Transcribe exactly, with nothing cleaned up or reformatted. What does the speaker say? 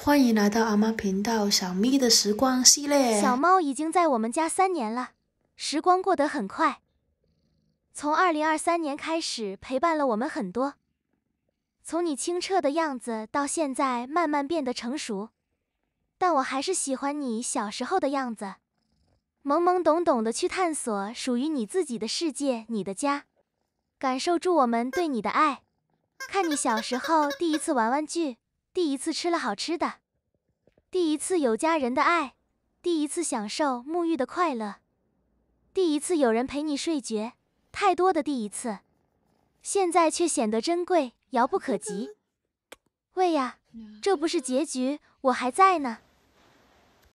欢迎来到阿妈频道小咪的时光系列。 小猫已经在我们家三年了，时光过得很快。从二零二三年开始，陪伴了我们很多。从你清澈的样子到现在慢慢变得成熟，但我还是喜欢你小时候的样子，懵懵懂懂的去探索属于你自己的世界，你的家，感受住我们对你的爱。看你小时候第一次玩玩具，第一次吃了好吃的，第一次有家人的爱，第一次享受沐浴的快乐，第一次有人陪你睡觉，太多的第一次，现在却显得珍贵，遥不可及。喂呀，这不是结局，我还在呢。